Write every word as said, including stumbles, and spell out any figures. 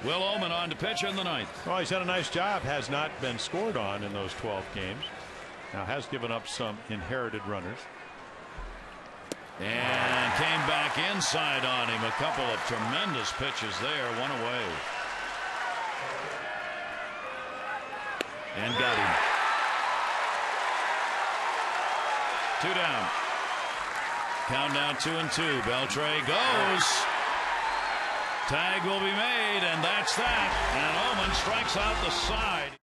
Will Ohman on to pitch in the ninth. Well, he's done a nice job. Has not been scored on in those twelve games. Now has given up some inherited runners. And came back inside on him. A couple of tremendous pitches there. One away. And got him. Two down. Count down two and two. Beltre goes. Tag will be made, and that's that. And Ohman strikes out the side.